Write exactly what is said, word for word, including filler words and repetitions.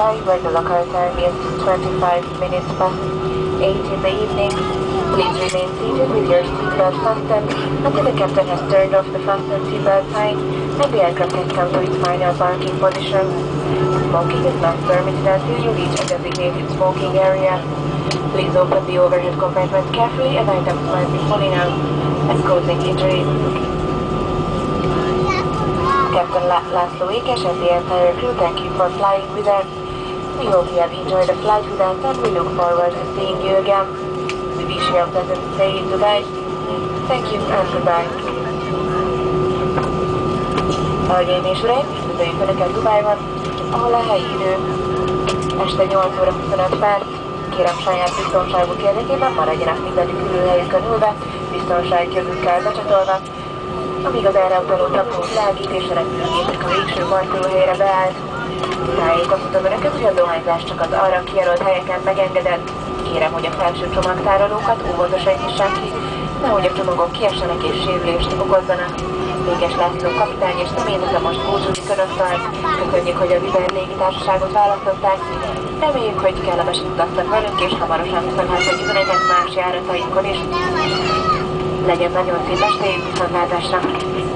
flight where the local time is twenty-five minutes past eight in the evening. Please remain seated with your seatbelt fastened until the captain has turned off the fasten seatbelt sign and the aircraft can come to its final parking position. Smoking is not permitted until you reach a designated smoking area. Please open the overhead compartment carefully as items might be falling out and causing injuries. Captain La László Ékes and the entire crew thank you for flying with us. We hope you have enjoyed the flight with us and we look forward to seeing you again. We wish you a pleasant stay in Dubai. Thank you and goodbye. Hölgyeim és uraim, üdvözöljük Önöket Dubájban, ahol a helyi idő este nyolc óra huszonöt perc. Kérem saját biztonságuk érdekében maradjanak mindenük ülőhelyükön ülve, biztonságjövőkkel becsatolva, amíg az erre utaló tabló világít és a repülőgépük a végső parkolóhelyre beállt. Tájékoztatom Önöket, hogy a dohányzás csak az arra kijelölt helyeken megengedett. Kérem, hogy a felső csomagtárolókat óvatosan nyissák ki, nehogy a csomagok kiessenek és sérülést okozzanak. Ékes László kapitány és személyzete most búcsúzik Önöktől. Köszönjük, hogy a Viber légitársaságot választották. Reméljük, hogy kellemesen utaztak velünk, és hamarosan viszontláthatjuk Önöket más járatainkon is. Legyen nagyon szép estét, viszontlátásra!